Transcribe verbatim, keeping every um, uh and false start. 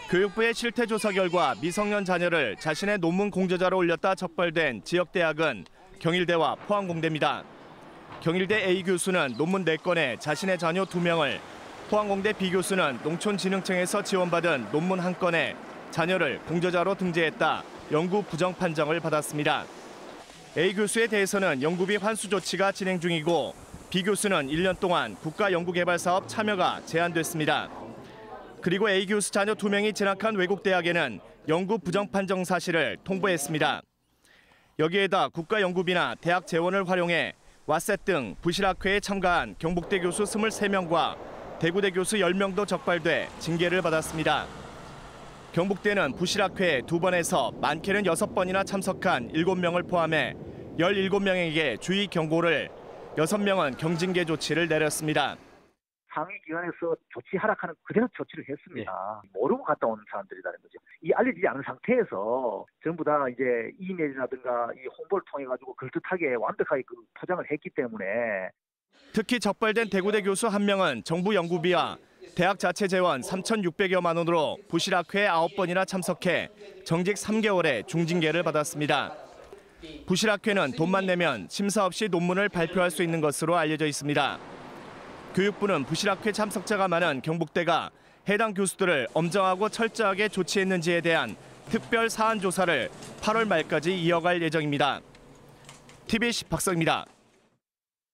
교육부의 실태조사 결과 미성년 자녀를 자신의 논문 공저자로 올렸다 적발된 지역대학은 경일대와 포항공대입니다. 경일대 A 교수는 논문 네 건에 자신의 자녀 두 명을, 포항공대 B 교수는 농촌진흥청에서 지원받은 논문 한 건에 자녀를 공저자로 등재했다 연구 부정 판정을 받았습니다. A 교수에 대해서는 연구비 환수 조치가 진행 중이고 B 교수는 일 년 동안 국가연구개발사업 참여가 제한됐습니다. 그리고 A 교수 자녀 두 명이 진학한 외국 대학에는 연구 부정 판정 사실을 통보했습니다. 여기에다 국가연구비나 대학 재원을 활용해 왓셋 등 부실학회에 참가한 경북대 교수 스물세 명과 대구대 교수 열 명도 적발돼 징계를 받았습니다. 경북대는 부실학회에 두 번에서 많게는 여섯 번이나 참석한 일곱 명을 포함해 열일곱 명에게 주의 경고를, 여섯 명은 경징계 조치를 내렸습니다. 상위 기관에서 조치 하락하는 그대로 조치를 했습니다. 네. 모르고 갔다 오는 사람들이라는 거죠. 이 알려지지 않은 상태에서 전부 다 이제 이메일이라든가 이 홍보를 통해 가지고 그럴듯하게 완벽하게 그 포장을 했기 때문에. 특히 적발된 대구대 교수 한 명은 정부 연구비와 대학 자체 재원 삼천육백여만 원으로 부실학회에 아홉 번이나 참석해 정직 삼 개월의 중징계를 받았습니다. 부실학회는 돈만 내면 심사 없이 논문을 발표할 수 있는 것으로 알려져 있습니다. 교육부는 부실학회 참석자가 많은 경북대가 해당 교수들을 엄정하고 철저하게 조치했는지에 대한 특별 사안 조사를 팔월 말까지 이어갈 예정입니다. 티비씨 박성입니다.